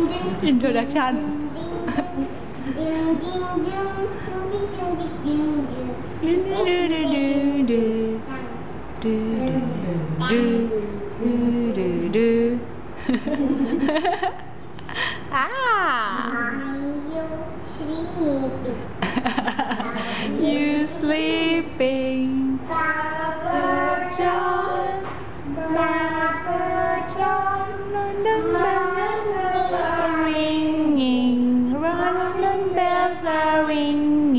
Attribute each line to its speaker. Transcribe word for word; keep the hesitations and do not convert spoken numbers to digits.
Speaker 1: Introduction. Ah. You sleeping, Papa John? Papa John, London bells are ringing, London bells are ringing.